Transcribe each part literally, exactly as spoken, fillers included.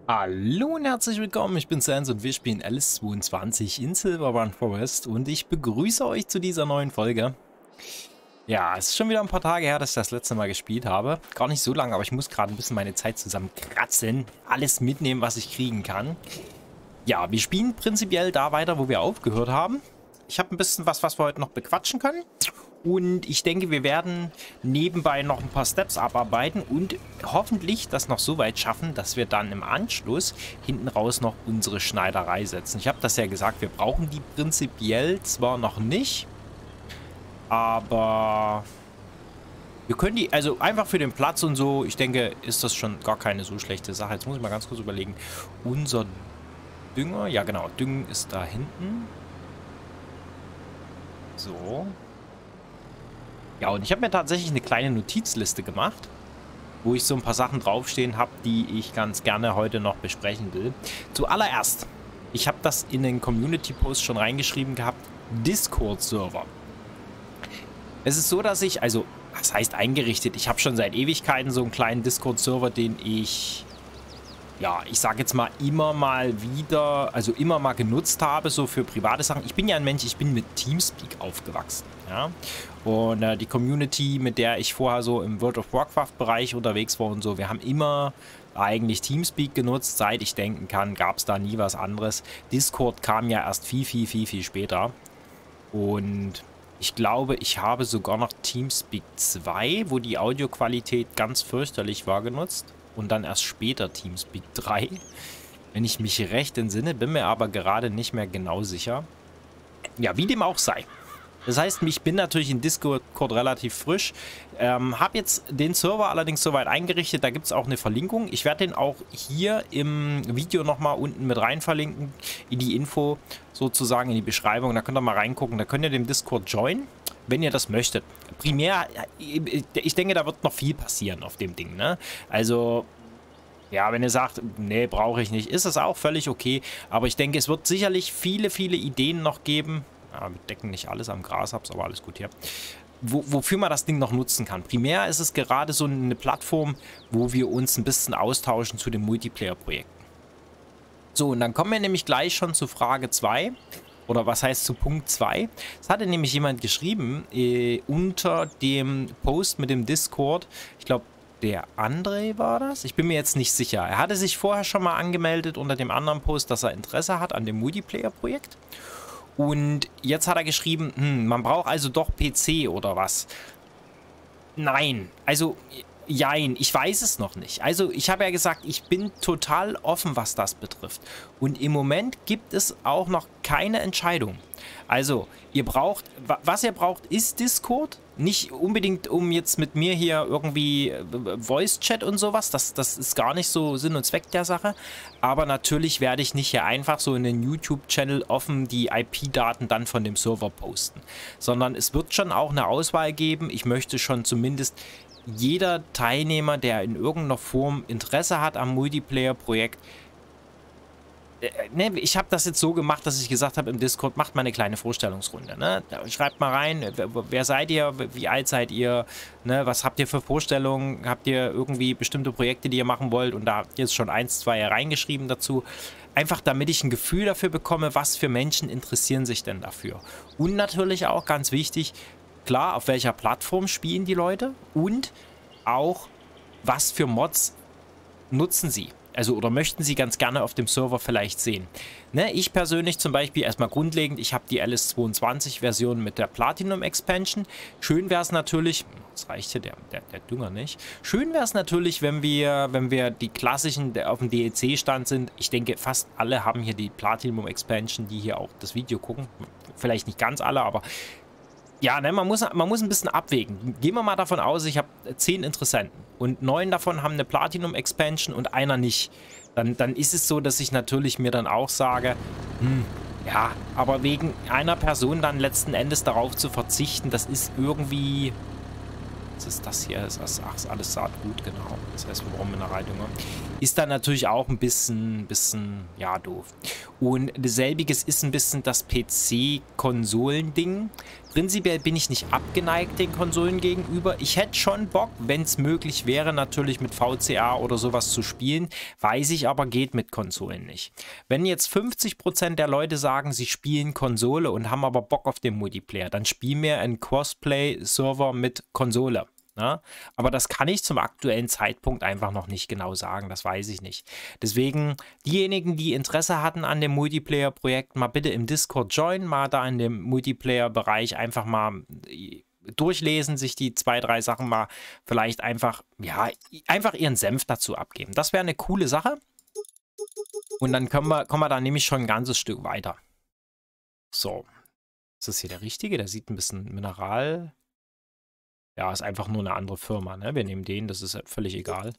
Hallo und herzlich willkommen, ich bin Sans und wir spielen Alice zweiundzwanzig in Silverrun Forest und ich begrüße euch zu dieser neuen Folge. Ja, es ist schon wieder ein paar Tage her, dass ich das letzte Mal gespielt habe. Gar nicht so lange, aber ich muss gerade ein bisschen meine Zeit zusammenkratzen, alles mitnehmen, was ich kriegen kann. Ja, wir spielen prinzipiell da weiter, wo wir aufgehört haben. Ich habe ein bisschen was, was wir heute noch bequatschen können. Und ich denke, wir werden nebenbei noch ein paar Steps abarbeiten und hoffentlich das noch so weit schaffen, dass wir dann im Anschluss hinten raus noch unsere Schneiderei setzen. Ich habe das ja gesagt, wir brauchen die prinzipiell zwar noch nicht, aber wir können die, also einfach für den Platz und so, ich denke, ist das schon gar keine so schlechte Sache. Jetzt muss ich mal ganz kurz überlegen. Unser Dünger, ja genau, Düngen ist da hinten. So. Ja, und ich habe mir tatsächlich eine kleine Notizliste gemacht, wo ich so ein paar Sachen draufstehen habe, die ich ganz gerne heute noch besprechen will. Zuallererst, ich habe das in den Community-Post schon reingeschrieben gehabt, Discord-Server. Es ist so, dass ich, also, was heißt eingerichtet? Ich habe schon seit Ewigkeiten so einen kleinen Discord-Server, den ich, ja, ich sage jetzt mal immer mal wieder, also immer mal genutzt habe, so für private Sachen. Ich bin ja ein Mensch, ich bin mit Teamspeak aufgewachsen, ja. Und äh, die Community, mit der ich vorher so im World of Warcraft-Bereich unterwegs war und so, wir haben immer eigentlich Teamspeak genutzt. Seit ich denken kann, gab es da nie was anderes. Discord kam ja erst viel, viel, viel, viel später. Und ich glaube, ich habe sogar noch Teamspeak zwei, wo die Audioqualität ganz fürchterlich war, genutzt. Und dann erst später Teamspeak drei, wenn ich mich recht entsinne, bin mir aber gerade nicht mehr genau sicher. Ja, wie dem auch sei. Das heißt, ich bin natürlich in Discord relativ frisch, ähm, habe jetzt den Server allerdings soweit eingerichtet, da gibt es auch eine Verlinkung. Ich werde den auch hier im Video nochmal unten mit rein verlinken, in die Info sozusagen, in die Beschreibung, da könnt ihr mal reingucken, da könnt ihr dem Discord joinen, wenn ihr das möchtet. Primär, ich denke, da wird noch viel passieren auf dem Ding, ne? Also, ja, wenn ihr sagt, nee, brauche ich nicht, ist das auch völlig okay, aber ich denke, es wird sicherlich viele, viele Ideen noch geben. Ja, wir decken nicht alles am Gras, hab's aber alles gut hier. Wo, wofür man das Ding noch nutzen kann. Primär ist es gerade so eine Plattform, wo wir uns ein bisschen austauschen zu den Multiplayer-Projekten. So, und dann kommen wir nämlich gleich schon zu Frage zwei. Oder was heißt zu Punkt zwei? Es hatte nämlich jemand geschrieben, äh, unter dem Post mit dem Discord, ich glaube, der André war das? Ich bin mir jetzt nicht sicher. Er hatte sich vorher schon mal angemeldet unter dem anderen Post, dass er Interesse hat an dem Multiplayer-Projekt. Und jetzt hat er geschrieben, hm, man braucht also doch P C oder was? Nein, also jein, ich weiß es noch nicht. Also ich habe ja gesagt, ich bin total offen, was das betrifft. Und im Moment gibt es auch noch keine Entscheidung. Also ihr braucht, was ihr braucht, ist Discord. Nicht unbedingt, um jetzt mit mir hier irgendwie Voice-Chat und sowas. Das, das ist gar nicht so Sinn und Zweck der Sache. Aber natürlich werde ich nicht hier einfach so in den YouTube-Channel offen die I P-Daten dann von dem Server posten. Sondern es wird schon auch eine Auswahl geben. Ich möchte schon zumindest jeder Teilnehmer, der in irgendeiner Form Interesse hat am Multiplayer-Projekt, Ne, ich habe das jetzt so gemacht, dass ich gesagt habe im Discord, macht mal eine kleine Vorstellungsrunde. Ne? Schreibt mal rein, wer, wer seid ihr, wie alt seid ihr, ne? Was habt ihr für Vorstellungen, habt ihr irgendwie bestimmte Projekte, die ihr machen wollt, und da habt ihr jetzt schon eins, zwei reingeschrieben dazu. Einfach damit ich ein Gefühl dafür bekomme, was für Menschen interessieren sich denn dafür. Und natürlich auch ganz wichtig, klar, auf welcher Plattform spielen die Leute und auch, was für Mods nutzen sie. Also, oder möchten Sie ganz gerne auf dem Server vielleicht sehen. Ne, ich persönlich zum Beispiel, erstmal grundlegend, ich habe die Alice zweiundzwanzig Version mit der Platinum Expansion. Schön wäre es natürlich, das reicht hier der, der, der Dünger nicht. Schön wäre es natürlich, wenn wir, wenn wir die klassischen, der auf dem D L C-Stand sind. Ich denke, fast alle haben hier die Platinum Expansion, die hier auch das Video gucken. Vielleicht nicht ganz alle, aber ja, ne, man muss, man muss ein bisschen abwägen. Gehen wir mal davon aus, ich habe zehn Interessenten und neun davon haben eine Platinum Expansion und einer nicht. Dann, dann ist es so, dass ich natürlich mir dann auch sage, hm, ja, aber wegen einer Person dann letzten Endes darauf zu verzichten, das ist irgendwie... Was ist das hier? Das ist, ach, ist alles Saatgut, genau. Das heißt, wir brauchen Mineraldünger. Ist dann natürlich auch ein bisschen, bisschen, ja, doof. Und dasselbiges ist ein bisschen das P C-Konsolending. prinzipiell bin ich nicht abgeneigt den Konsolen gegenüber. Ich hätte schon Bock, wenn es möglich wäre, natürlich mit V C A oder sowas zu spielen. Weiß ich aber, geht mit Konsolen nicht. Wenn jetzt fünfzig Prozent der Leute sagen, sie spielen Konsole und haben aber Bock auf den Multiplayer, dann spiel mir einen Crossplay-Server mit Konsole. Ja, aber das kann ich zum aktuellen Zeitpunkt einfach noch nicht genau sagen, das weiß ich nicht. Deswegen, diejenigen, die Interesse hatten an dem Multiplayer-Projekt, mal bitte im Discord joinen, mal da in dem Multiplayer-Bereich einfach mal durchlesen, sich die zwei, drei Sachen mal vielleicht einfach, ja, einfach ihren Senf dazu abgeben. Das wäre eine coole Sache. Und dann können wir, kommen wir da nämlich schon ein ganzes Stück weiter. So, ist das hier der richtige? Der sieht ein bisschen Mineral... Ja, ist einfach nur eine andere Firma, ne? Wir nehmen den, das ist völlig egal.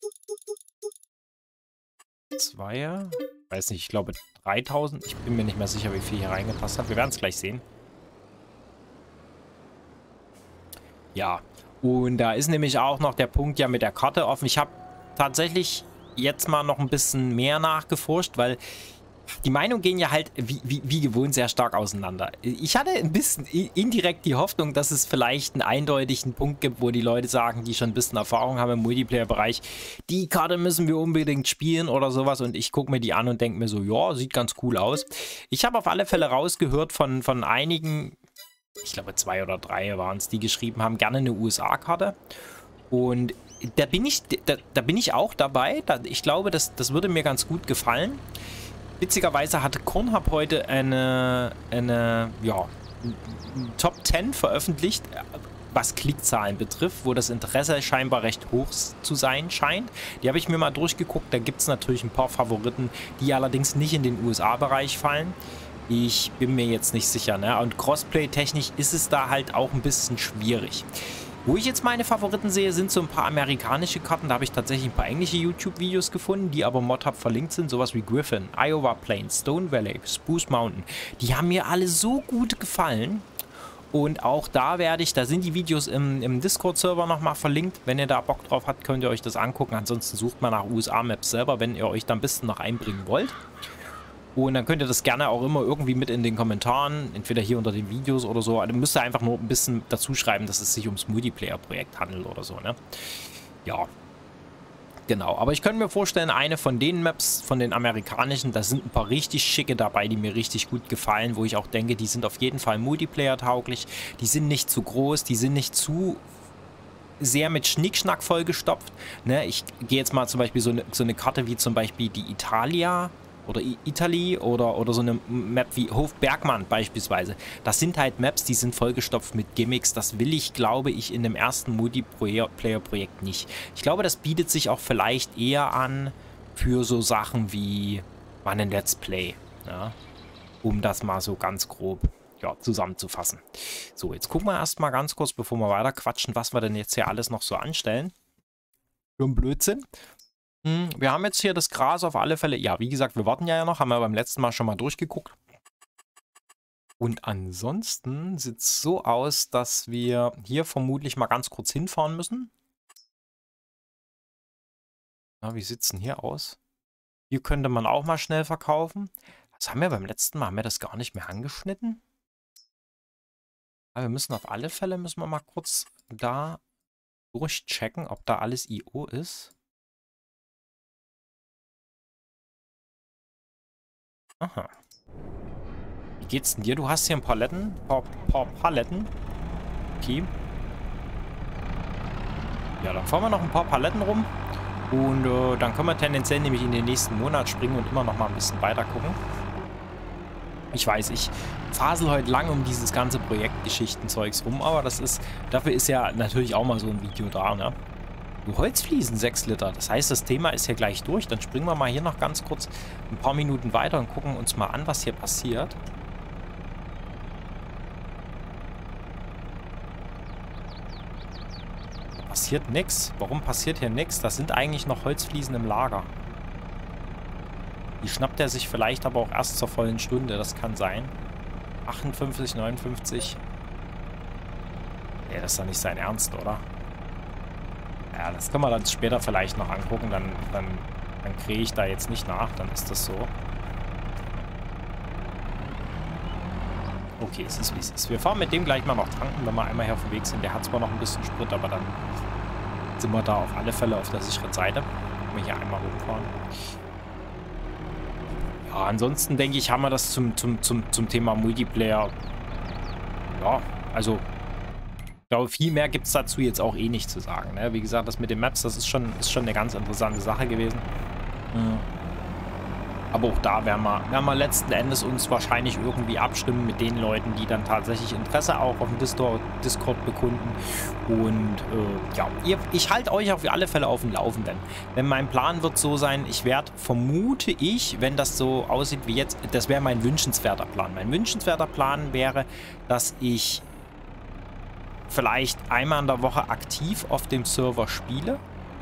Zweier. Weiß nicht, ich glaube dreitausend. Ich bin mir nicht mehr sicher, wie viel hier reingepasst hat. Wir werden es gleich sehen. Ja, und da ist nämlich auch noch der Punkt ja mit der Karte offen. Ich habe tatsächlich jetzt mal noch ein bisschen mehr nachgeforscht, weil... Die Meinungen gehen ja halt wie, wie, wie gewohnt sehr stark auseinander. Ich hatte ein bisschen indirekt die Hoffnung, dass es vielleicht einen eindeutigen Punkt gibt, wo die Leute sagen, die schon ein bisschen Erfahrung haben im Multiplayer-Bereich, die Karte müssen wir unbedingt spielen oder sowas, und ich gucke mir die an und denke mir so, ja, sieht ganz cool aus. Ich habe auf alle Fälle rausgehört von, von einigen, ich glaube zwei oder drei waren es, die geschrieben haben, gerne eine U S A-Karte. Und da bin ich, da, da bin ich auch dabei. Da, ich glaube, das, das würde mir ganz gut gefallen. Witzigerweise hatte Kornhub heute eine, eine ja, Top zehn veröffentlicht, was Klickzahlen betrifft, wo das Interesse scheinbar recht hoch zu sein scheint. Die habe ich mir mal durchgeguckt. Da gibt es natürlich ein paar Favoriten, die allerdings nicht in den U S A-Bereich fallen. Ich bin mir jetzt nicht sicher, ne? Und Crossplay-technisch ist es da halt auch ein bisschen schwierig. Wo ich jetzt meine Favoriten sehe, sind so ein paar amerikanische Karten. Da habe ich tatsächlich ein paar englische YouTube-Videos gefunden, die aber ModHub verlinkt sind. Sowas wie Griffin, Iowa Plains, Stone Valley, Spruce Mountain. Die haben mir alle so gut gefallen. Und auch da werde ich, da sind die Videos im, im Discord-Server nochmal verlinkt. Wenn ihr da Bock drauf habt, könnt ihr euch das angucken. Ansonsten sucht mal nach U S A-Maps selber, wenn ihr euch da ein bisschen noch einbringen wollt. Und dann könnt ihr das gerne auch immer irgendwie mit in den Kommentaren, entweder hier unter den Videos oder so. Also müsst ihr einfach nur ein bisschen dazu schreiben, dass es sich ums Multiplayer-Projekt handelt oder so, ne? Ja. Genau, aber ich könnte mir vorstellen, eine von den Maps, von den amerikanischen, da sind ein paar richtig schicke dabei, die mir richtig gut gefallen, wo ich auch denke, die sind auf jeden Fall Multiplayer-tauglich. Die sind nicht zu groß, die sind nicht zu sehr mit Schnickschnack vollgestopft. Ne? Ich gehe jetzt mal zum Beispiel so eine, so eine Karte wie zum Beispiel die Italia oder Italy oder, oder so eine Map wie Hof Bergmann beispielsweise. Das sind halt Maps, die sind vollgestopft mit Gimmicks. Das will ich, glaube ich, in dem ersten Multiplayer-Projekt nicht. Ich glaube, das bietet sich auch vielleicht eher an für so Sachen wie mal ein Let's Play. Ja? Um das mal so ganz grob ja, zusammenzufassen. So, jetzt gucken wir erstmal ganz kurz, bevor wir weiter quatschen, was wir denn jetzt hier alles noch so anstellen. Für einen Blödsinn. Wir haben jetzt hier das Gras auf alle Fälle. Ja, wie gesagt, wir warten ja noch. Haben wir beim letzten Mal schon mal durchgeguckt. Und ansonsten sieht es so aus, dass wir hier vermutlich mal ganz kurz hinfahren müssen. Ja, wie sieht es denn hier aus? Hier könnte man auch mal schnell verkaufen. Das haben wir beim letzten Mal. Haben wir das gar nicht mehr angeschnitten? Aber wir müssen auf alle Fälle, müssen wir mal kurz da durchchecken, ob da alles I O ist. Aha. Wie geht's denn dir? Du hast hier ein paar Paletten. Paar, paar Paletten. Okay. Ja, dann fahren wir noch ein paar Paletten rum. Und äh, dann können wir tendenziell nämlich in den nächsten Monat springen und immer noch mal ein bisschen weiter gucken. Ich weiß, ich fasel heute lang um dieses ganze Projektgeschichtenzeugs rum, aber das ist, dafür ist ja natürlich auch mal so ein Video da, ne? Holzfliesen, sechs Liter. Das heißt, das Thema ist hier gleich durch. Dann springen wir mal hier noch ganz kurz ein paar Minuten weiter und gucken uns mal an, was hier passiert. Da passiert nichts. Warum passiert hier nichts? Das sind eigentlich noch Holzfliesen im Lager. Die schnappt er sich vielleicht aber auch erst zur vollen Stunde. Das kann sein. achtundfünfzig, neunundfünfzig. Ja, das ist doch nicht sein Ernst, oder? Ja, das können wir dann später vielleicht noch angucken. Dann, dann, dann kriege ich da jetzt nicht nach. Dann ist das so. okay, es ist wie es ist. Wir fahren mit dem gleich mal noch tanken, wenn wir einmal hier auf dem Weg sind. Der hat zwar noch ein bisschen Sprit, aber dann sind wir da auf alle Fälle auf der sicheren Seite. Können wir hier einmal rumfahren. Ja, ansonsten denke ich, haben wir das zum, zum, zum, zum Thema Multiplayer. Ja, also ich glaube, viel mehr gibt es dazu jetzt auch eh nicht zu sagen. Ne? Wie gesagt, das mit den Maps, das ist schon, ist schon eine ganz interessante Sache gewesen. Mhm. Aber auch da werden wir, werden wir letzten Endes uns wahrscheinlich irgendwie abstimmen mit den Leuten, die dann tatsächlich Interesse auch auf dem Discord, Discord bekunden. Und äh, ja, ihr, ich halte euch auf alle Fälle auf dem Laufenden. Denn mein Plan wird so sein, ich werde, vermute ich, wenn das so aussieht wie jetzt, das wäre mein wünschenswerter Plan. Mein wünschenswerter Plan wäre, dass ich vielleicht einmal in der Woche aktiv auf dem Server spiele.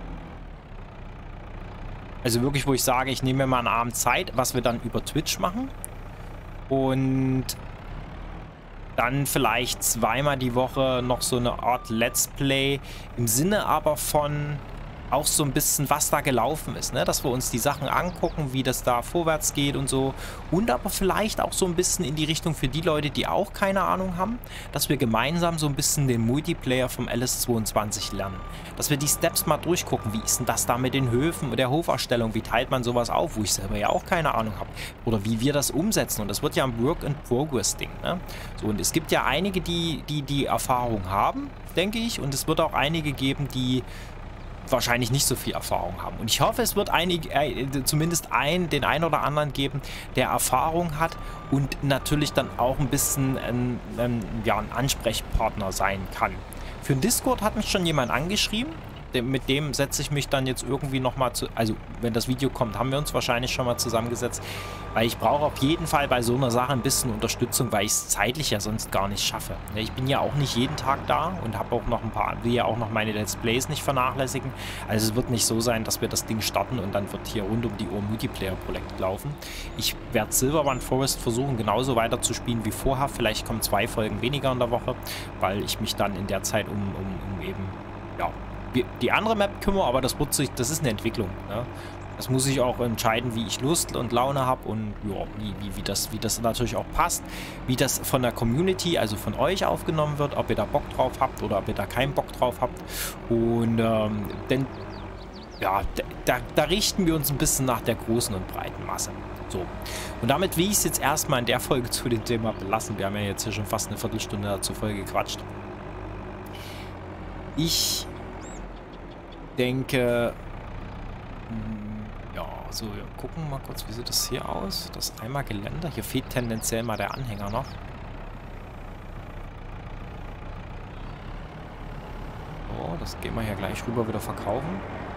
Also wirklich, wo ich sage, ich nehme mir mal einen Abend Zeit, was wir dann über Twitch machen. Und dann vielleicht zweimal die Woche noch so eine Art Let's Play. Im Sinne aber von auch so ein bisschen, was da gelaufen ist, ne? Dass wir uns die Sachen angucken, wie das da vorwärts geht und so. Und aber vielleicht auch so ein bisschen in die Richtung für die Leute, die auch keine Ahnung haben, dass wir gemeinsam so ein bisschen den Multiplayer vom L S zweiundzwanzig lernen. Dass wir die Steps mal durchgucken. Wie ist denn das da mit den Höfen und der Hoferstellung? Wie teilt man sowas auf, wo ich selber ja auch keine Ahnung habe? Oder wie wir das umsetzen. Und das wird ja ein Work-in-Progress-Ding, ne? So, und es gibt ja einige, die, die die Erfahrung haben, denke ich. Und es wird auch einige geben, die wahrscheinlich nicht so viel Erfahrung haben. Und ich hoffe, es wird einige, äh, zumindest ein, den einen oder anderen geben, der Erfahrung hat und natürlich dann auch ein bisschen ein, ein, ja, ein Ansprechpartner sein kann. Für den Discord hat mich schon jemand angeschrieben. Mit dem setze ich mich dann jetzt irgendwie nochmal zu... Also, wenn das Video kommt, haben wir uns wahrscheinlich schon mal zusammengesetzt. Weil ich brauche auf jeden Fall bei so einer Sache ein bisschen Unterstützung, weil ich es zeitlich ja sonst gar nicht schaffe. Ich bin ja auch nicht jeden Tag da und habe auch noch ein paar... will ja auch noch meine Let's Plays nicht vernachlässigen. Also es wird nicht so sein, dass wir das Ding starten und dann wird hier rund um die Uhr Multiplayer-Projekt laufen. Ich werde Silverband Forest versuchen, genauso weiter zu spielen wie vorher. Vielleicht kommen zwei Folgen weniger in der Woche, weil ich mich dann in der Zeit um, um, um eben... ja, die andere Map kümmere, aber das wird sich, das ist eine Entwicklung. Ne? Das muss ich auch entscheiden, wie ich Lust und Laune habe und ja, wie, wie, wie, das, wie das natürlich auch passt, wie das von der Community, also von euch aufgenommen wird, ob ihr da Bock drauf habt oder ob ihr da keinen Bock drauf habt. Und ähm, denn ja, da, da richten wir uns ein bisschen nach der großen und breiten Masse. So. Und damit will ich es jetzt erstmal in der Folge zu dem Thema belassen. Wir haben ja jetzt hier schon fast eine Viertelstunde dazu voll gequatscht. Ich denke, ja, so, wir gucken mal kurz, wie sieht das hier aus? Das einmal Geländer. Hier fehlt tendenziell mal der Anhänger noch. So, das gehen wir hier gleich rüber wieder verkaufen.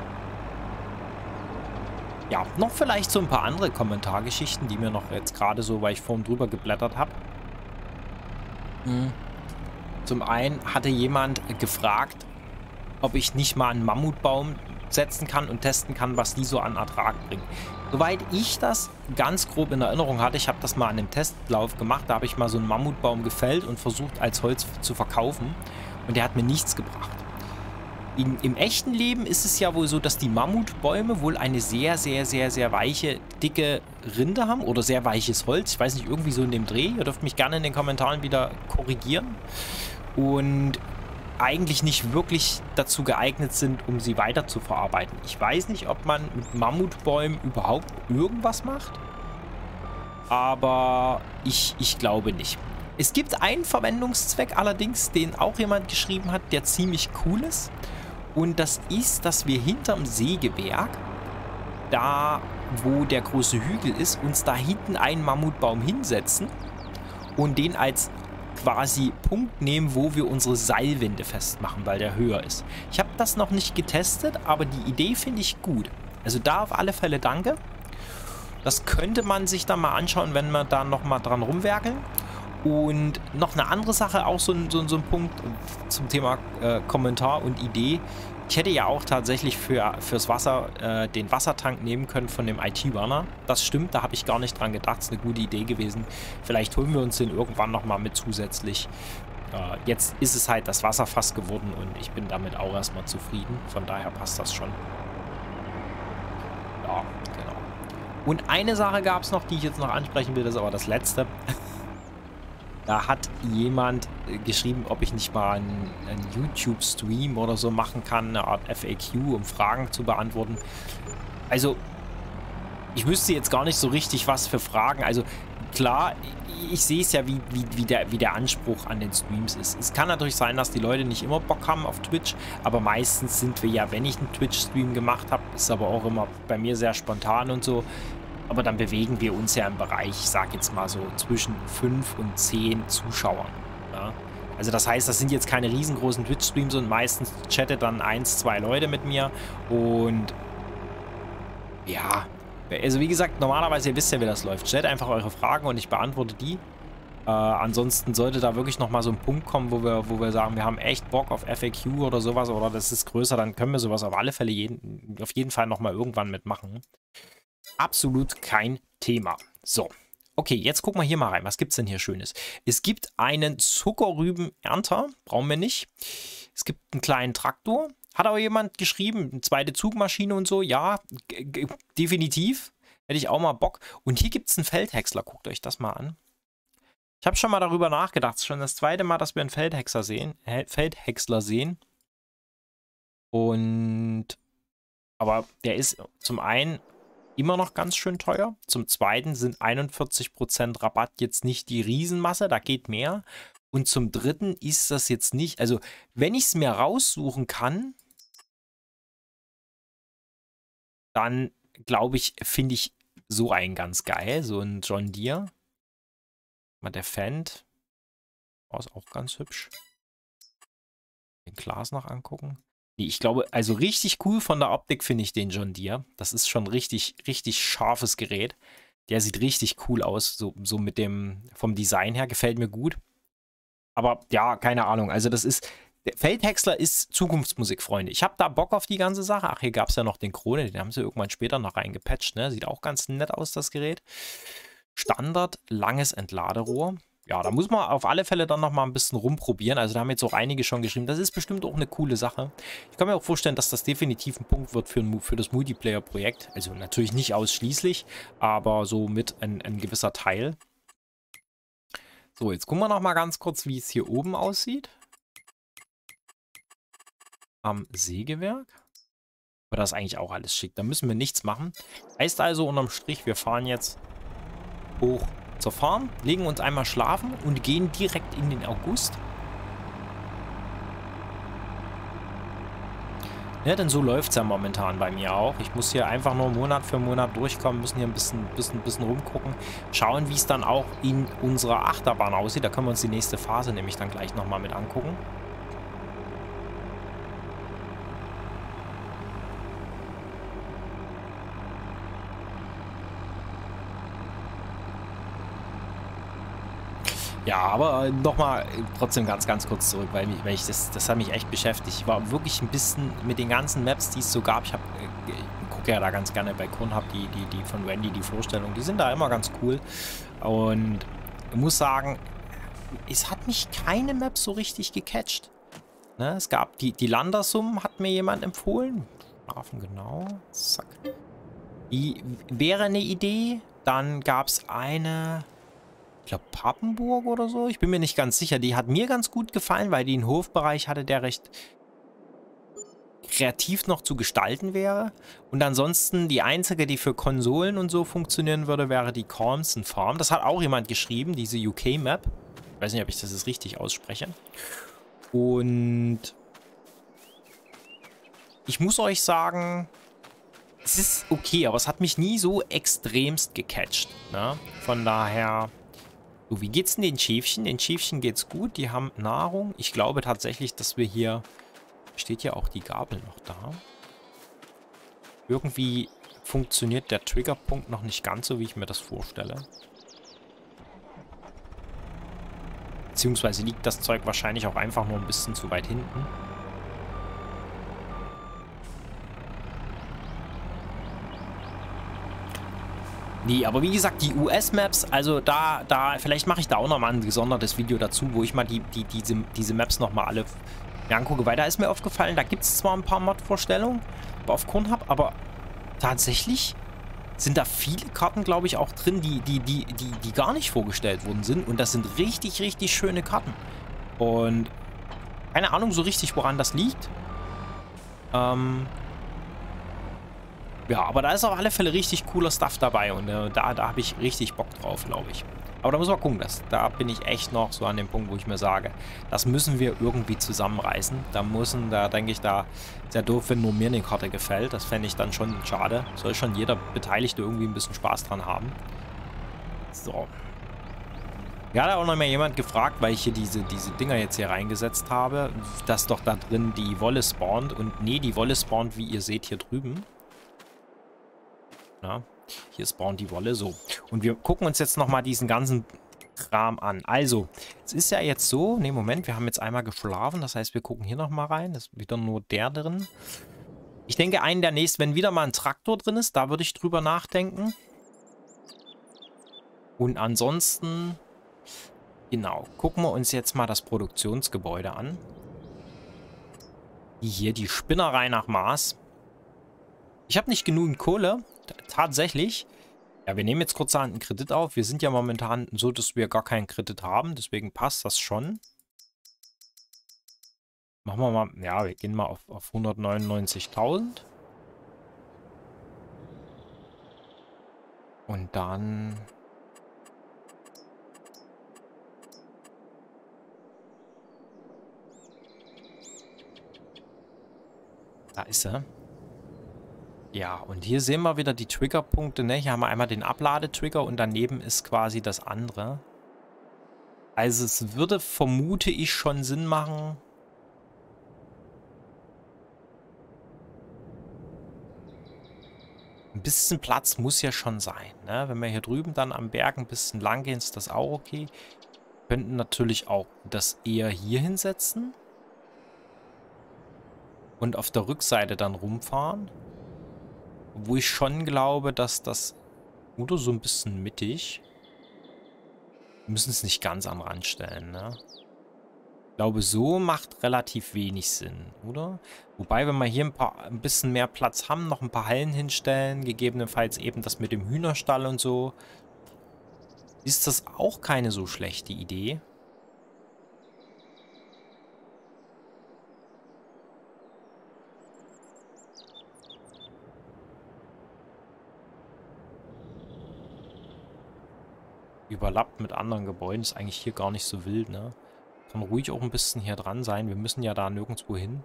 Ja, noch vielleicht so ein paar andere Kommentargeschichten, die mir noch jetzt gerade so, weil ich vorhin drüber geblättert habe. Hm. Zum einen hatte jemand gefragt, ob ich nicht mal einen Mammutbaum setzen kann und testen kann, was die so an Ertrag bringen. Soweit ich das ganz grob in Erinnerung hatte, ich habe das mal an einem Testlauf gemacht, da habe ich mal so einen Mammutbaum gefällt und versucht als Holz zu verkaufen und der hat mir nichts gebracht. In, Im echten Leben ist es ja wohl so, dass die Mammutbäume wohl eine sehr, sehr, sehr, sehr weiche, dicke Rinde haben oder sehr weiches Holz. Ich weiß nicht, irgendwie so in dem Dreh. Ihr dürft mich gerne in den Kommentaren wieder korrigieren. Und eigentlich nicht wirklich dazu geeignet sind, um sie weiter zu verarbeiten. Ich weiß nicht, ob man mit Mammutbäumen überhaupt irgendwas macht, aber ich, ich glaube nicht. Es gibt einen Verwendungszweck allerdings, den auch jemand geschrieben hat, der ziemlich cool ist. Und das ist, dass wir hinterm Sägewerk, da wo der große Hügel ist, uns da hinten einen Mammutbaum hinsetzen und den als quasi Punkt nehmen, wo wir unsere Seilwinde festmachen, weil der höher ist. Ich habe das noch nicht getestet, aber die Idee finde ich gut. Also da auf alle Fälle danke. Das könnte man sich dann mal anschauen, wenn wir da nochmal dran rumwerkeln. Und noch eine andere Sache, auch so ein, so, so ein Punkt zum Thema äh, Kommentar und Idee. Ich hätte ja auch tatsächlich für, fürs Wasser äh, den Wassertank nehmen können von dem I T-Runner. Das stimmt, da habe ich gar nicht dran gedacht. Das ist eine gute Idee gewesen. Vielleicht holen wir uns den irgendwann nochmal mit zusätzlich. Äh, jetzt ist es halt das Wasserfass geworden und ich bin damit auch erstmal zufrieden. Von daher passt das schon. Ja, genau. Und eine Sache gab es noch, die ich jetzt noch ansprechen will, das ist aber das letzte. Da hat jemand geschrieben, ob ich nicht mal einen, einen YouTube-Stream oder so machen kann, eine Art F A Q, um Fragen zu beantworten. Also, ich wüsste jetzt gar nicht so richtig, was für Fragen. Also, klar, ich sehe es ja, wie, wie, wie, der, wie der Anspruch an den Streams ist. Es kann natürlich sein, dass die Leute nicht immer Bock haben auf Twitch, aber meistens sind wir ja, wenn ich einen Twitch-Stream gemacht habe, ist aber auch immer bei mir sehr spontan und so, aber dann bewegen wir uns ja im Bereich, ich sag jetzt mal so, zwischen fünf und zehn Zuschauern. Ja? Also das heißt, das sind jetzt keine riesengroßen Twitch-Streams und meistens chattet dann eins, zwei Leute mit mir und ja, also wie gesagt, normalerweise, ihr wisst ja, wie das läuft. Stellt einfach eure Fragen und ich beantworte die. Äh, ansonsten sollte da wirklich nochmal so ein Punkt kommen, wo wir, wo wir sagen, wir haben echt Bock auf F A Q oder sowas oder das ist größer, dann können wir sowas auf alle Fälle jeden, auf jeden Fall nochmal irgendwann mitmachen. Absolut kein Thema. So, okay, jetzt gucken wir hier mal rein. Was gibt es denn hier Schönes? Es gibt einen Zuckerrübenernter, brauchen wir nicht. Es gibt einen kleinen Traktor. Hat aber jemand geschrieben, eine zweite Zugmaschine und so. Ja, definitiv. Hätte ich auch mal Bock. Und hier gibt es einen Feldhäcksler. Guckt euch das mal an. Ich habe schon mal darüber nachgedacht. Es ist schon das zweite Mal, dass wir einen Feldhäcksler sehen. Feldhäcksler sehen. Und aber der ist zum einen immer noch ganz schön teuer. Zum zweiten sind einundvierzig Prozent Rabatt jetzt nicht die Riesenmasse. Da geht mehr. Und zum dritten ist das jetzt nicht. Also, wenn ich es mir raussuchen kann, dann, glaube ich, finde ich so einen ganz geil. So ein John Deere. Mal der Fendt. Oh, ist auch ganz hübsch. Den Glas noch angucken. Nee, ich glaube, also richtig cool von der Optik finde ich den John Deere. Das ist schon richtig, richtig scharfes Gerät. Der sieht richtig cool aus. So, so mit dem, vom Design her gefällt mir gut. Aber ja, keine Ahnung. Also das ist, der Feldhäcksler ist Zukunftsmusik, Freunde. Ich habe da Bock auf die ganze Sache. Ach, hier gab es ja noch den Krone. Den haben sie irgendwann später noch reingepatcht. Ne? Sieht auch ganz nett aus, das Gerät. Standard, langes Entladerohr. Ja, da muss man auf alle Fälle dann noch mal ein bisschen rumprobieren. Also da haben jetzt auch einige schon geschrieben. Das ist bestimmt auch eine coole Sache. Ich kann mir auch vorstellen, dass das definitiv ein Punkt wird für, ein, für das Multiplayer-Projekt. Also natürlich nicht ausschließlich, aber so mit ein, ein gewisser Teil. So, jetzt gucken wir noch mal ganz kurz, wie es hier oben aussieht. Am Sägewerk. Aber das ist eigentlich auch alles schick. Da müssen wir nichts machen. Heißt also unterm Strich, wir fahren jetzt hoch zur Farm, legen uns einmal schlafen und gehen direkt in den August. Ja, denn so läuft es ja momentan bei mir auch. Ich muss hier einfach nur Monat für Monat durchkommen, müssen hier ein bisschen, bisschen, bisschen rumgucken, schauen, wie es dann auch in unserer Achterbahn aussieht. Da können wir uns die nächste Phase nämlich dann gleich nochmal mit angucken. Ja, aber nochmal trotzdem ganz, ganz kurz zurück, weil, mich, weil ich das, das hat mich echt beschäftigt. Ich war wirklich ein bisschen mit den ganzen Maps, die es so gab. Ich, hab, ich gucke ja da ganz gerne bei Pornhub, die, die, die von Randy, die Vorstellung. Die sind da immer ganz cool. Und ich muss sagen, es hat mich keine Map so richtig gecatcht. Ne, es gab die, die Landersum, hat mir jemand empfohlen. Schlafen, genau. Zack. Die wäre eine Idee. Dann gab es eine... Ich glaube Papenburg oder so. Ich bin mir nicht ganz sicher. Die hat mir ganz gut gefallen, weil die einen Hofbereich hatte, der recht kreativ noch zu gestalten wäre. Und ansonsten die einzige, die für Konsolen und so funktionieren würde, wäre die Cormston Farm. Das hat auch jemand geschrieben, diese U K-Map. Ich weiß nicht, ob ich das jetzt richtig ausspreche. Und ich muss euch sagen, es ist okay, aber es hat mich nie so extremst gecatcht. Ne? Von daher... So, wie geht's denn den Schäfchen? Den Schäfchen geht's gut. Die haben Nahrung. Ich glaube tatsächlich, dass wir hier... Steht ja auch die Gabel noch da. Irgendwie funktioniert der Triggerpunkt noch nicht ganz so, wie ich mir das vorstelle. Beziehungsweise liegt das Zeug wahrscheinlich auch einfach nur ein bisschen zu weit hinten. Nee, aber wie gesagt, die U S-Maps, also da, da, vielleicht mache ich da auch nochmal ein gesondertes Video dazu, wo ich mal die, die, diese, diese Maps nochmal alle mir angucke, weil da ist mir aufgefallen, da gibt es zwar ein paar Mod-Vorstellungen auf Pornhub, aber tatsächlich sind da viele Karten, glaube ich, auch drin, die, die, die, die, die gar nicht vorgestellt worden sind. Und das sind richtig, richtig schöne Karten. Und keine Ahnung so richtig, woran das liegt. Ähm... Ja, aber da ist auf alle Fälle richtig cooler Stuff dabei und äh, da, da habe ich richtig Bock drauf, glaube ich. Aber da muss man gucken, das, da bin ich echt noch so an dem Punkt, wo ich mir sage, das müssen wir irgendwie zusammenreißen. Da müssen, da denke ich, da ist ja doof, wenn nur mir eine Karte gefällt. Das fände ich dann schon schade. Soll schon jeder Beteiligte irgendwie ein bisschen Spaß dran haben. So. Ja, da hat auch noch mal jemand gefragt, weil ich hier diese, diese Dinger jetzt hier reingesetzt habe, dass doch da drin die Wolle spawnt. Und nee, die Wolle spawnt, wie ihr seht, hier drüben. Ja, hier spawnt die Wolle, so. Und wir gucken uns jetzt nochmal diesen ganzen Kram an. Also, es ist ja jetzt so, ne, Moment, wir haben jetzt einmal geschlafen, das heißt, wir gucken hier nochmal rein. Das ist wieder nur der drin. Ich denke, einen der nächsten, wenn wieder mal ein Traktor drin ist, da würde ich drüber nachdenken. Und ansonsten, genau, gucken wir uns jetzt mal das Produktionsgebäude an. Die hier, die Spinnerei nach Mars. Ich habe nicht genügend Kohle. Tatsächlich. Ja, wir nehmen jetzt kurz einen Kredit auf. Wir sind ja momentan so, dass wir gar keinen Kredit haben. Deswegen passt das schon. Machen wir mal, ja, wir gehen mal auf, auf hundertneunundneunzigtausend. Und dann... Da ist er. Ja, und hier sehen wir wieder die Triggerpunkte, ne? Hier haben wir einmal den Abladetrigger und daneben ist quasi das andere. Also es würde, vermute ich, schon Sinn machen. Ein bisschen Platz muss ja schon sein, ne? Wenn wir hier drüben dann am Berg ein bisschen lang gehen, ist das auch okay. Wir könnten natürlich auch das eher hier hinsetzen. Und auf der Rückseite dann rumfahren. Wo ich schon glaube, dass das... Oder so ein bisschen mittig. Wir müssen es nicht ganz am Rand stellen, ne? Ich glaube, so macht relativ wenig Sinn, oder? Wobei, wenn wir hier ein, paar, ein bisschen mehr Platz haben, noch ein paar Hallen hinstellen, gegebenenfalls eben das mit dem Hühnerstall und so, ist das auch keine so schlechte Idee. Überlappt mit anderen Gebäuden ist eigentlich hier gar nicht so wild, ne? Kann ruhig auch ein bisschen hier dran sein. Wir müssen ja da nirgendwo hin.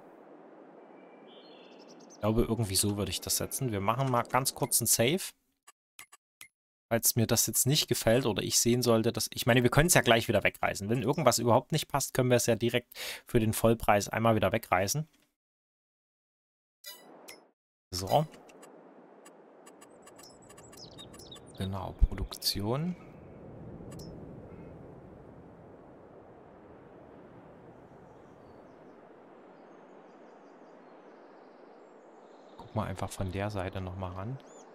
Ich glaube, irgendwie so würde ich das setzen. Wir machen mal ganz kurz ein Save. Falls mir das jetzt nicht gefällt oder ich sehen sollte, dass... Ich meine, wir können es ja gleich wieder wegreißen. Wenn irgendwas überhaupt nicht passt, können wir es ja direkt für den Vollpreis einmal wieder wegreißen. So. Genau, Produktion. Mal einfach von der Seite nochmal ran.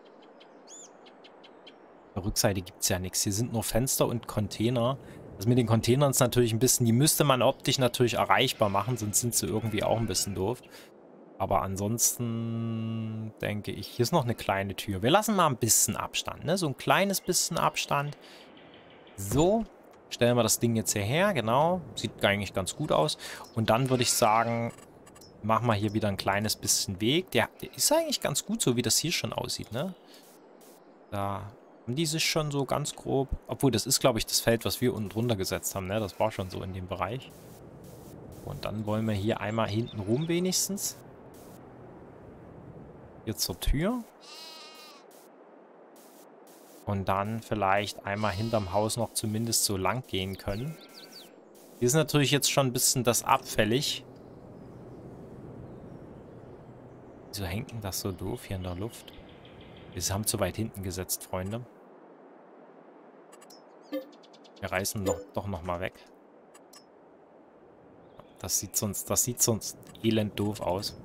Auf der Rückseite gibt es ja nichts. Hier sind nur Fenster und Container. Das mit den Containern ist natürlich ein bisschen... Die müsste man optisch natürlich erreichbar machen, sonst sind sie irgendwie auch ein bisschen doof. Aber ansonsten denke ich... Hier ist noch eine kleine Tür. Wir lassen mal ein bisschen Abstand, ne? So ein kleines bisschen Abstand. So. Stellen wir das Ding jetzt hierher, genau. Sieht eigentlich ganz gut aus. Und dann würde ich sagen... Machen wir hier wieder ein kleines bisschen Weg. Der, der ist eigentlich ganz gut, so wie das hier schon aussieht, ne? Da haben die sich schon so ganz grob... Obwohl, das ist, glaube ich, das Feld, was wir unten drunter gesetzt haben, ne? Das war schon so in dem Bereich. Und dann wollen wir hier einmal hinten rum wenigstens. Hier zur Tür. Und dann vielleicht einmal hinterm Haus noch zumindest so lang gehen können. Hier ist natürlich jetzt schon ein bisschen das abfällig. Wieso hängt denn das so doof hier in der Luft? Wir haben zu weit hinten gesetzt, Freunde. Wir reißen doch, doch nochmal weg. Das sieht sonst, das sieht sonst elend doof aus.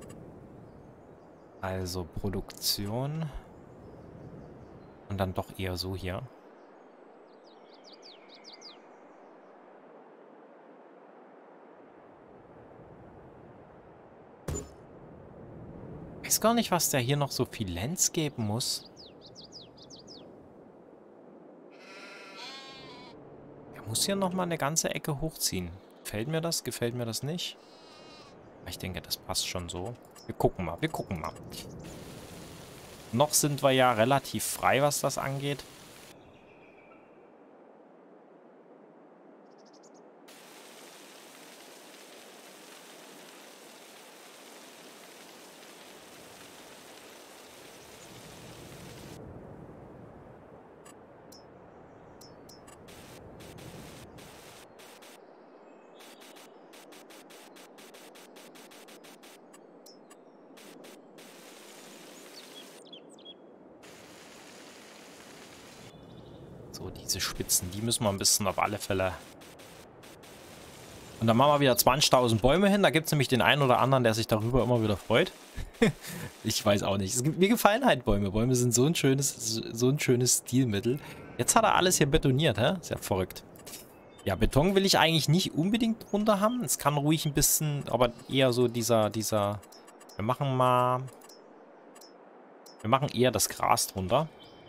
Also Produktion. Und dann doch eher so hier. Ich weiß gar nicht, was der hier noch so viel Landscape muss. muss hier nochmal eine ganze Ecke hochziehen. Gefällt mir das? Gefällt mir das nicht? Ich denke, das passt schon so. Wir gucken mal, wir gucken mal. Noch sind wir ja relativ frei, was das angeht. So, diese Spitzen, die müssen wir ein bisschen auf alle Fälle. Und dann machen wir wieder zwanzigtausend Bäume hin. Da gibt es nämlich den einen oder anderen, der sich darüber immer wieder freut. Ich weiß auch nicht. Es gibt, mir gefallen halt Bäume. Bäume sind so ein schönes, so ein schönes Stilmittel. Jetzt hat er alles hier betoniert, hä? Ist ja verrückt. Ja, Beton will ich eigentlich nicht unbedingt drunter haben. Es kann ruhig ein bisschen, aber eher so dieser, dieser... Wir machen mal... Wir machen eher das Gras drunter.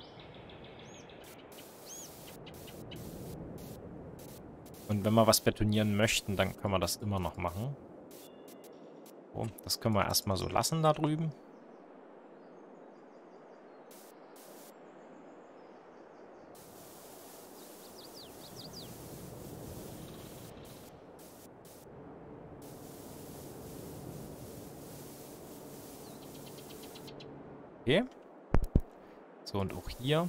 Und wenn wir was betonieren möchten, dann können wir das immer noch machen. So, das können wir erstmal so lassen da drüben. Okay. So, und auch hier.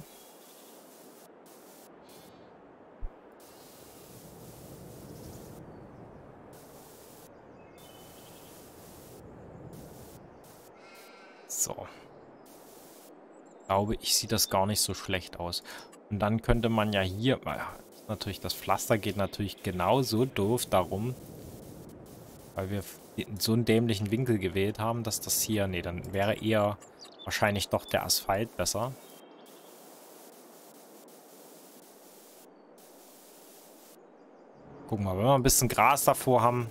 So. Ich glaube, ich sieht das gar nicht so schlecht aus. Und dann könnte man ja hier... Natürlich, das Pflaster geht natürlich genauso doof darum, weil wir so einen dämlichen Winkel gewählt haben, dass das hier... Nee, dann wäre eher wahrscheinlich doch der Asphalt besser. Gucken wir mal, wenn wir ein bisschen Gras davor haben...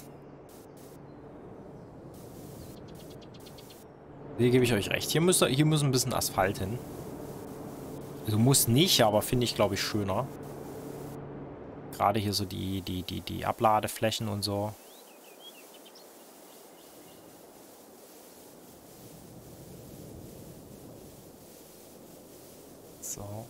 Hier gebe ich euch recht. Hier muss, hier muss ein bisschen Asphalt hin. Also muss nicht, aber finde ich, glaube ich, schöner. Gerade hier so die, die, die, die Abladeflächen und so. So.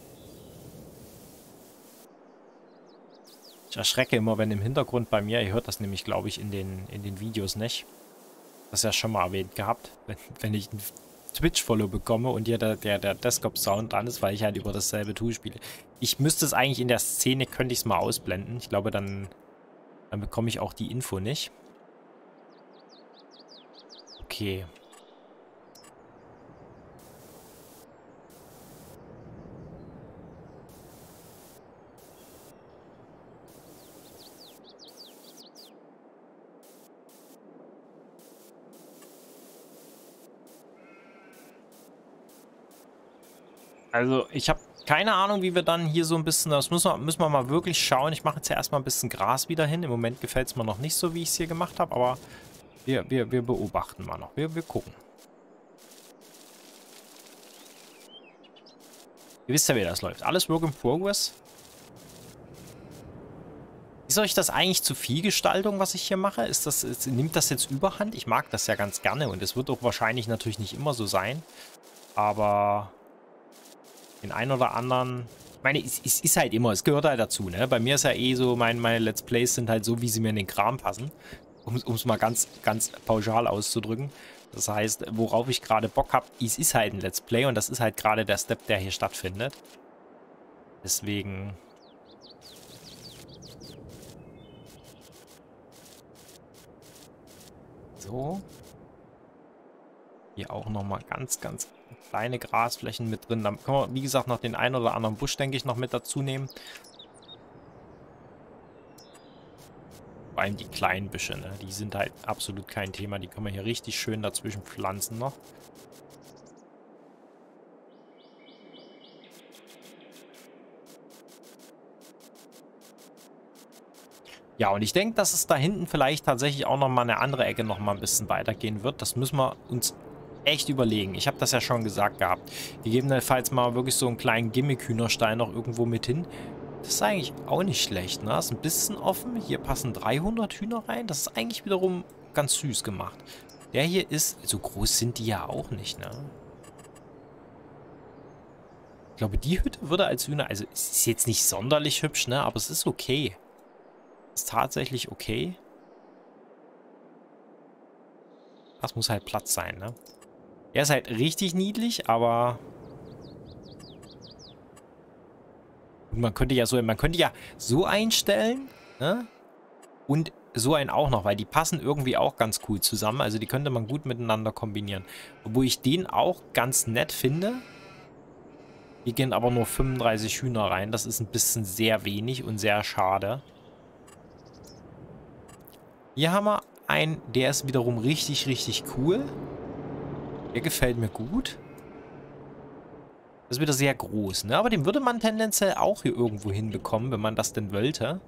Ich erschrecke immer, wenn im Hintergrund bei mir, ihr hört das nämlich, glaube ich, in den, in den Videos nicht. Das ja schon mal erwähnt gehabt, wenn, wenn ich ein Twitch-Follow bekomme und hier der, der, der Desktop-Sound an ist, weil ich halt über dasselbe Tool spiele. Ich müsste es eigentlich in der Szene, könnte ich es mal ausblenden. Ich glaube, dann, dann bekomme ich auch die Info nicht. Okay. Also, ich habe keine Ahnung, wie wir dann hier so ein bisschen, das müssen wir, müssen wir mal wirklich schauen. Ich mache jetzt ja erstmal ein bisschen Gras wieder hin. Im Moment gefällt es mir noch nicht so, wie ich es hier gemacht habe, aber wir, wir, wir beobachten mal noch. Wir, wir gucken. Ihr wisst ja, wie das läuft. Alles Work in Progress. Ist euch das eigentlich zu viel Gestaltung, was ich hier mache? Ist das, ist, nimmt das jetzt Überhand? Ich mag das ja ganz gerne und es wird auch wahrscheinlich natürlich nicht immer so sein. Aber... Den einen oder anderen... Ich meine, es, es ist halt immer, es gehört halt dazu, ne? Bei mir ist ja eh so, mein, meine Let's Plays sind halt so, wie sie mir in den Kram passen. Um es mal ganz, ganz pauschal auszudrücken. Das heißt, worauf ich gerade Bock habe, es ist halt ein Let's Play und das ist halt gerade der Step, der hier stattfindet. Deswegen... So. Hier auch nochmal ganz, ganz kleine Grasflächen mit drin. Dann können wir, wie gesagt, noch den einen oder anderen Busch, denke ich, noch mit dazu nehmen. Vor allem die kleinen Büsche, ne? Die sind halt absolut kein Thema. Die können wir hier richtig schön dazwischen pflanzen noch. Ja, und ich denke, dass es da hinten vielleicht tatsächlich auch nochmal eine andere Ecke nochmal ein bisschen weitergehen wird. Das müssen wir uns echt überlegen. Ich habe das ja schon gesagt gehabt. Gegebenenfalls mal wirklich so einen kleinen Gimmick-Hühnerstein noch irgendwo mit hin. Das ist eigentlich auch nicht schlecht, ne? Ist ein bisschen offen. Hier passen dreihundert Hühner rein. Das ist eigentlich wiederum ganz süß gemacht. Der hier ist... So groß sind die ja auch nicht, ne? Ich glaube, die Hütte würde als Hühner... Also, es ist jetzt nicht sonderlich hübsch, ne? Aber es ist okay. Ist tatsächlich okay. Das muss halt Platz sein, ne? Der ist halt richtig niedlich, aber... Man könnte ja so, man könnte ja so einstellen, ne? Und so einen auch noch, weil die passen irgendwie auch ganz cool zusammen. Also die könnte man gut miteinander kombinieren. Obwohl ich den auch ganz nett finde. Hier gehen aber nur fünfunddreißig Hühner rein. Das ist ein bisschen sehr wenig und sehr schade. Hier haben wir einen, der ist wiederum richtig, richtig cool. Der gefällt mir gut. Das ist wieder sehr groß, ne? Aber den würde man tendenziell auch hier irgendwo hinbekommen, wenn man das denn wollte.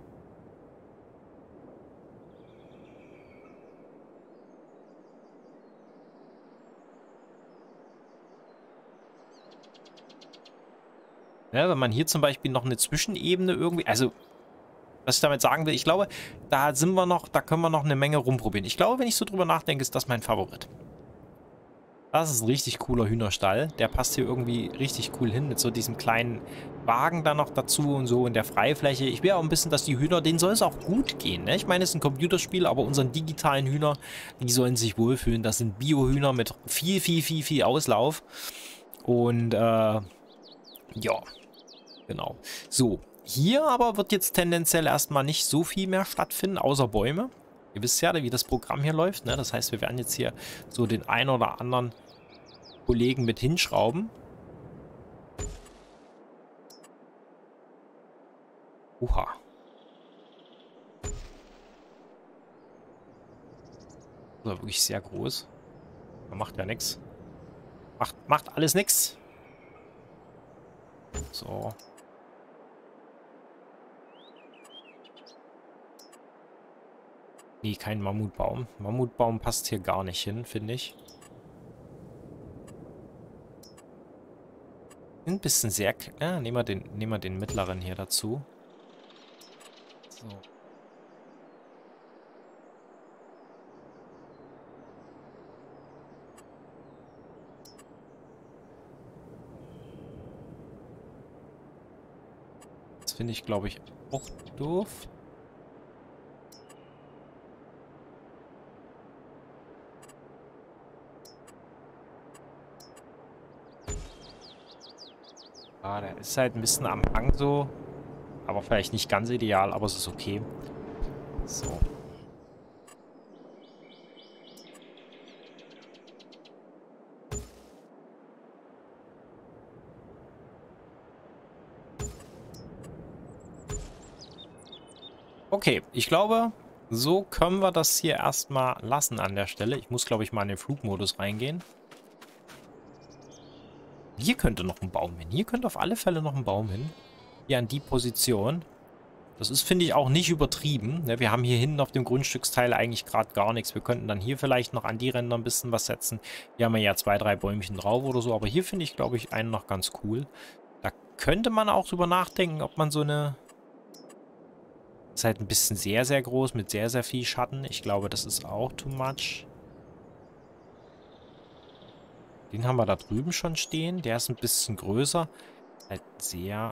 Ja, wenn man hier zum Beispiel noch eine Zwischenebene irgendwie... Also, was ich damit sagen will, ich glaube, da sind wir noch... Da können wir noch eine Menge rumprobieren. Ich glaube, wenn ich so drüber nachdenke, ist das mein Favorit. Das ist ein richtig cooler Hühnerstall. Der passt hier irgendwie richtig cool hin mit so diesem kleinen Wagen da noch dazu und so in der Freifläche. Ich will auch ein bisschen, dass die Hühner, denen soll es auch gut gehen, ne? Ich meine, es ist ein Computerspiel, aber unseren digitalen Hühner, die sollen sich wohlfühlen. Das sind Bio-Hühner mit viel, viel, viel, viel Auslauf. Und, äh, ja, genau. So, hier aber wird jetzt tendenziell erstmal nicht so viel mehr stattfinden, außer Bäume. Ihr wisst ja, wie das Programm hier läuft, ne? Das heißt, wir werden jetzt hier so den einen oder anderen Kollegen mit hinschrauben. Oha. Das war wirklich sehr groß. Man macht ja nichts. Macht, macht alles nichts. So. Nee, kein Mammutbaum. Mammutbaum passt hier gar nicht hin, finde ich. Ein bisschen sehr... Ja, nehmen wir den, nehmen wir den mittleren hier dazu. So. Das finde ich, glaube ich, auch doof. Ah, der ist halt ein bisschen am Hang so. Aber vielleicht nicht ganz ideal, aber es ist okay. So. Okay, ich glaube, so können wir das hier erstmal lassen an der Stelle. Ich muss, glaube ich, mal in den Flugmodus reingehen. Hier könnte noch ein Baum hin. Hier könnte auf alle Fälle noch ein Baum hin. Hier an die Position. Das ist, finde ich, auch nicht übertrieben. Ne, wir haben hier hinten auf dem Grundstücksteil eigentlich gerade gar nichts. Wir könnten dann hier vielleicht noch an die Ränder ein bisschen was setzen. Hier haben wir ja zwei, drei Bäumchen drauf oder so. Aber hier finde ich, glaube ich, einen noch ganz cool. Da könnte man auch drüber nachdenken, ob man so eine... Ist halt ein bisschen sehr, sehr groß mit sehr, sehr viel Schatten. Ich glaube, das ist auch too much. Den haben wir da drüben schon stehen. Der ist ein bisschen größer. Halt sehr...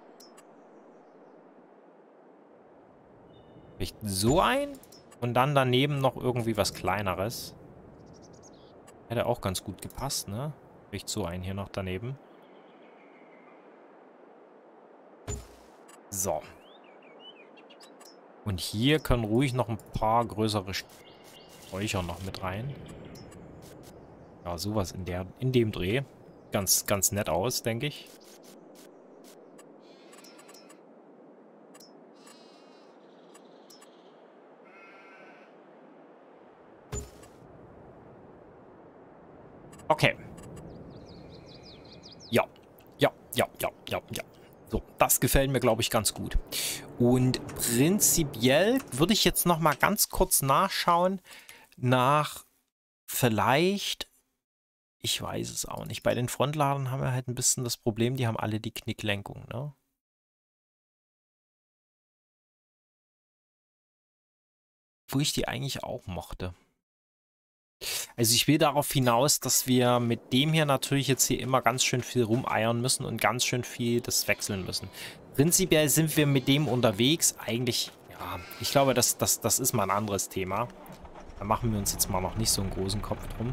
Vielleicht so ein und dann daneben noch irgendwie was Kleineres. Hätte auch ganz gut gepasst, ne? Vielleicht so ein hier noch daneben. So. Und hier können ruhig noch ein paar größere Sträucher noch mit rein. Ja, sowas in der, in dem Dreh. Ganz, ganz nett aus, denke ich. Okay. Ja. Ja, ja, ja, ja, ja. So, das gefällt mir, glaube ich, ganz gut. Und prinzipiell würde ich jetzt noch mal ganz kurz nachschauen nach vielleicht, ich weiß es auch nicht, bei den Frontladern haben wir halt ein bisschen das Problem, die haben alle die Knicklenkung, ne? Wo ich die eigentlich auch mochte. Also ich will darauf hinaus, dass wir mit dem hier natürlich jetzt hier immer ganz schön viel rumeiern müssen und ganz schön viel das wechseln müssen. Prinzipiell sind wir mit dem unterwegs. Eigentlich, ja, ich glaube, das, das, das ist mal ein anderes Thema. Da machen wir uns jetzt mal noch nicht so einen großen Kopf drum.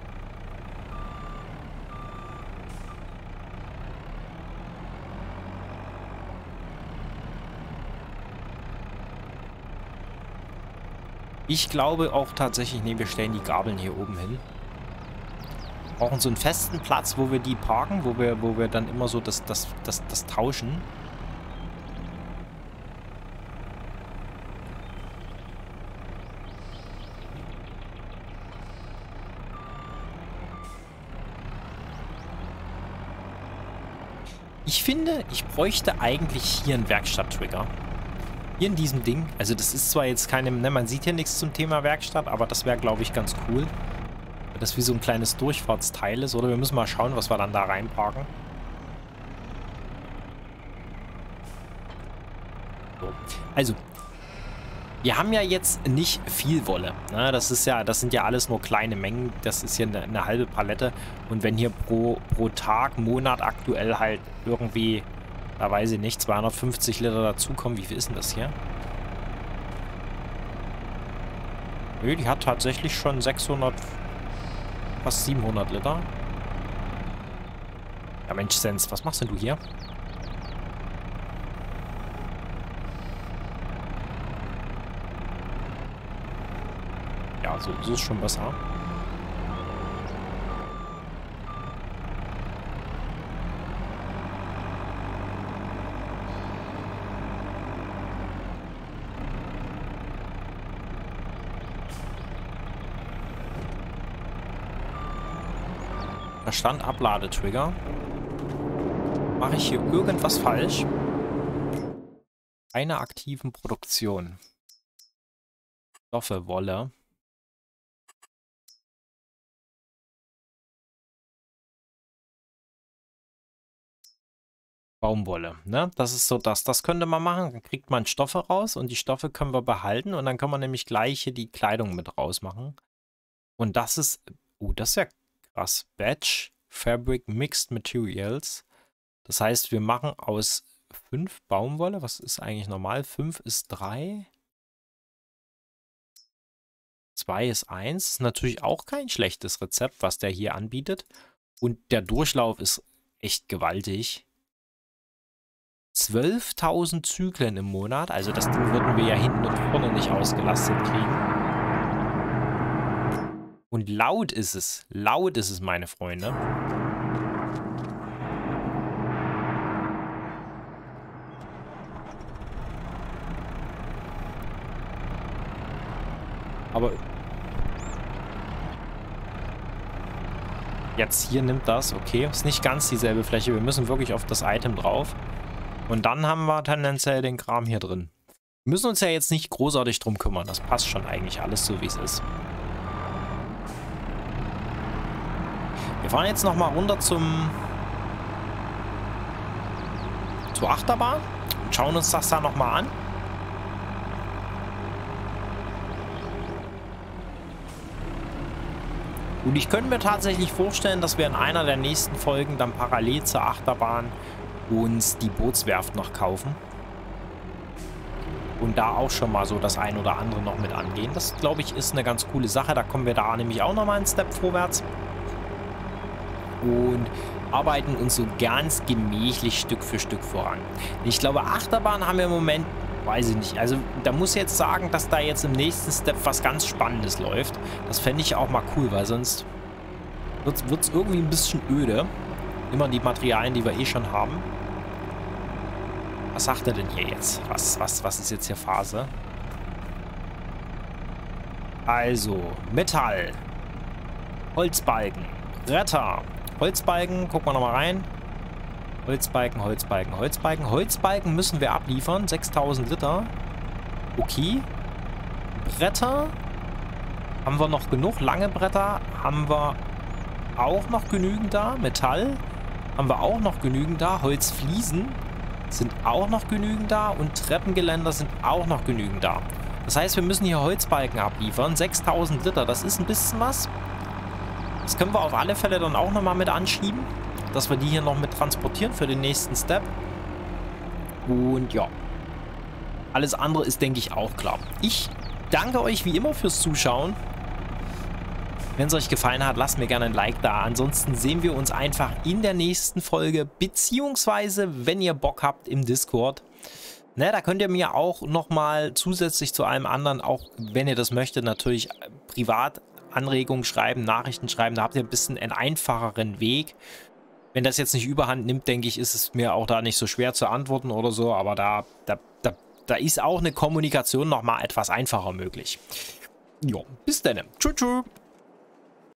Ich glaube auch tatsächlich, ne, wir stellen die Gabeln hier oben hin. Brauchen so einen festen Platz, wo wir die parken, wo wir, wo wir dann immer so das, das, das, das tauschen. Ich finde, ich bräuchte eigentlich hier einen Werkstatt-Trigger. Hier in diesem Ding. Also das ist zwar jetzt keine, ne, man sieht hier nichts zum Thema Werkstatt, aber das wäre, glaube ich, ganz cool. Das wie so ein kleines Durchfahrtsteil ist. Oder wir müssen mal schauen, was wir dann da reinparken. So. Also, wir haben ja jetzt nicht viel Wolle. Ne? Das ist ja, das sind ja alles nur kleine Mengen. Das ist hier eine, eine halbe Palette. Und wenn hier pro, pro Tag, Monat aktuell halt irgendwie, da weiß ich nicht, zweihundertfünfzig Liter dazukommen. Wie viel ist denn das hier? Nö, die hat tatsächlich schon sechshundert, fast siebenhundert Liter. Ja, Mensch, Sens, was machst denn du hier? Ja, so, so ist schon besser. Da stand Abladetrigger. Mache ich hier irgendwas falsch? Keine aktiven Produktion. Stoffe, Wolle. Baumwolle, ne? Das ist so das. Das könnte man machen. Dann kriegt man Stoffe raus und die Stoffe können wir behalten und dann können wir nämlich gleich hier die Kleidung mit rausmachen. Und das ist, oh, das ist ja krass. Batch Fabric Mixed Materials. Das heißt, wir machen aus fünf Baumwolle. Was ist eigentlich normal? fünf ist drei. zwei ist eins. Ist natürlich auch kein schlechtes Rezept, was der hier anbietet. Und der Durchlauf ist echt gewaltig. zwölftausend Zyklen im Monat. Also das Ding würden wir ja hinten und vorne nicht ausgelastet kriegen. Und laut ist es. Laut ist es, meine Freunde. Aber jetzt hier nimmt das. Okay, ist nicht ganz dieselbe Fläche. Wir müssen wirklich auf das Item drauf. Und dann haben wir tendenziell den Kram hier drin. Wir müssen uns ja jetzt nicht großartig drum kümmern. Das passt schon eigentlich alles so, wie es ist. Wir fahren jetzt nochmal runter zum zur Achterbahn und schauen uns das da nochmal an. Und ich könnte mir tatsächlich vorstellen, dass wir in einer der nächsten Folgen dann parallel zur Achterbahn uns die Bootswerft noch kaufen. Und da auch schon mal so das ein oder andere noch mit angehen. Das, glaube ich, ist eine ganz coole Sache. Da kommen wir da nämlich auch nochmal einen Step vorwärts. Und arbeiten uns so ganz gemächlich Stück für Stück voran. Ich glaube, Achterbahn haben wir im Moment, weiß ich nicht. Also da muss ich jetzt sagen, dass da jetzt im nächsten Step was ganz Spannendes läuft. Das fände ich auch mal cool, weil sonst wird es irgendwie ein bisschen öde. Immer die Materialien, die wir eh schon haben. Was sagt er denn hier jetzt? Was, was, was ist jetzt hier Phase? Also, Metall. Holzbalken. Bretter. Holzbalken, gucken wir nochmal rein. Holzbalken, Holzbalken, Holzbalken. Holzbalken müssen wir abliefern. sechstausend Liter. Okay. Bretter. Haben wir noch genug? Lange Bretter haben wir auch noch genügend da. Metall haben wir auch noch genügend da. Holzfliesen sind auch noch genügend da. Und Treppengeländer sind auch noch genügend da. Das heißt, wir müssen hier Holzbalken abliefern. sechstausend Liter, das ist ein bisschen was. Das können wir auf alle Fälle dann auch nochmal mit anschieben. Dass wir die hier noch mit transportieren für den nächsten Step. Und ja. Alles andere ist, denke ich, auch klar. Ich danke euch wie immer fürs Zuschauen. Wenn es euch gefallen hat, lasst mir gerne ein Like da. Ansonsten sehen wir uns einfach in der nächsten Folge. Beziehungsweise, wenn ihr Bock habt, im Discord. Ne, da könnt ihr mir auch nochmal zusätzlich zu allem anderen, auch wenn ihr das möchtet, natürlich privat Anregungen schreiben, Nachrichten schreiben. Da habt ihr ein bisschen einen einfacheren Weg. Wenn das jetzt nicht überhand nimmt, denke ich, ist es mir auch da nicht so schwer zu antworten oder so. Aber da, da, da, da ist auch eine Kommunikation nochmal etwas einfacher möglich. Jo, bis dann. Tschüss, tschüss.